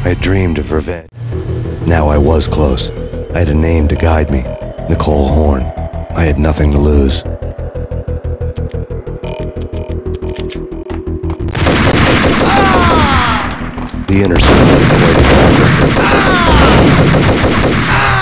I had dreamed of revenge. Now I was close. I had a name to guide me. Nicole Horn. I had nothing to lose. The inner circle had quite a track record.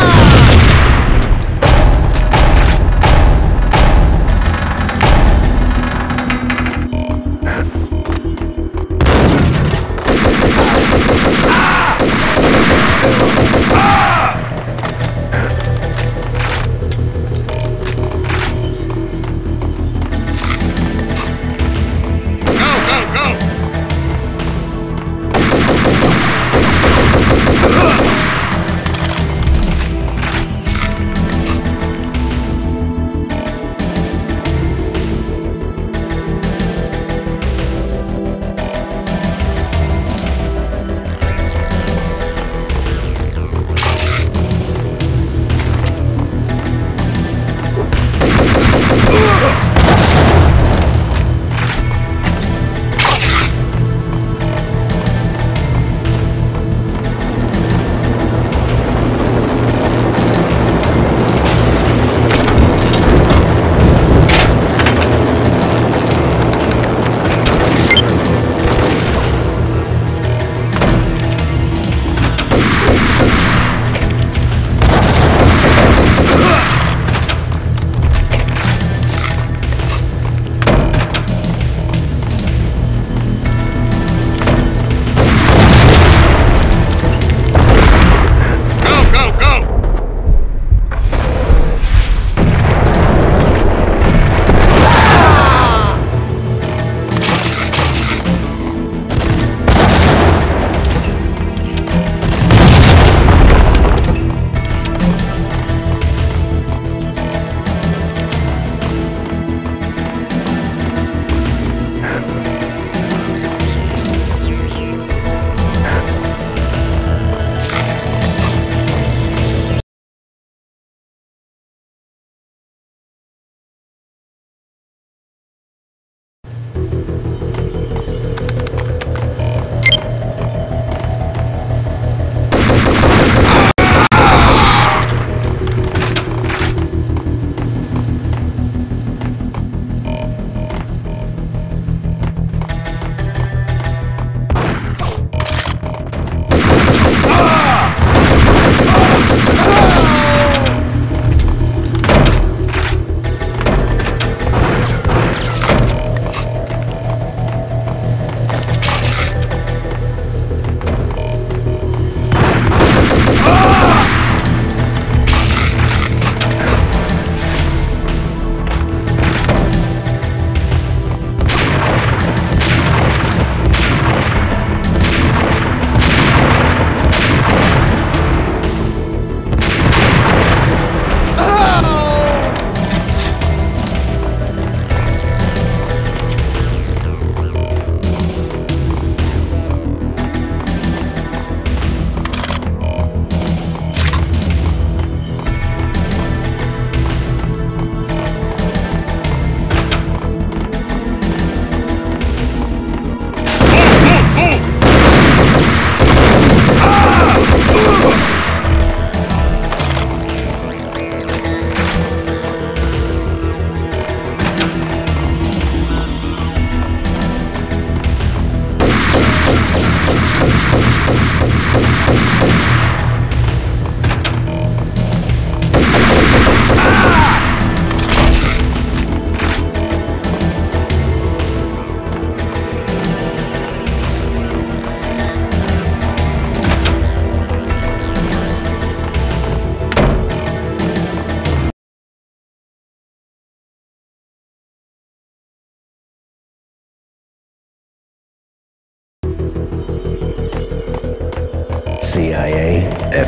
CIA,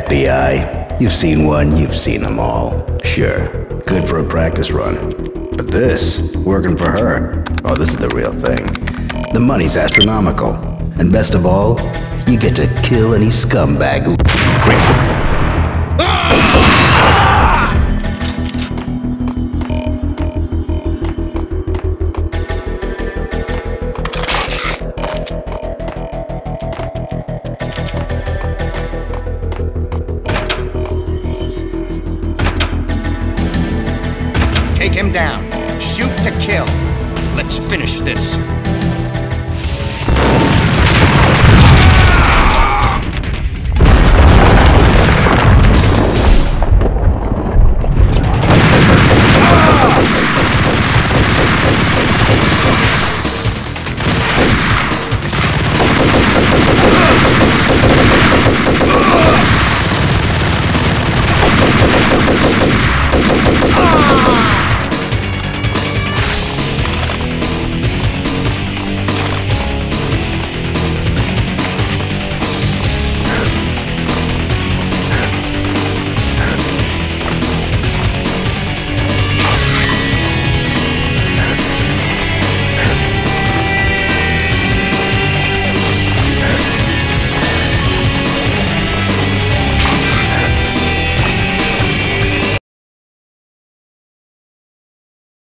FBI, you've seen one, you've seen them all. Sure, good for a practice run. But this, working for her, oh, this is the real thing. The money's astronomical. And best of all, you get to kill any scumbag who... Take him down. Shoot to kill. Let's finish this.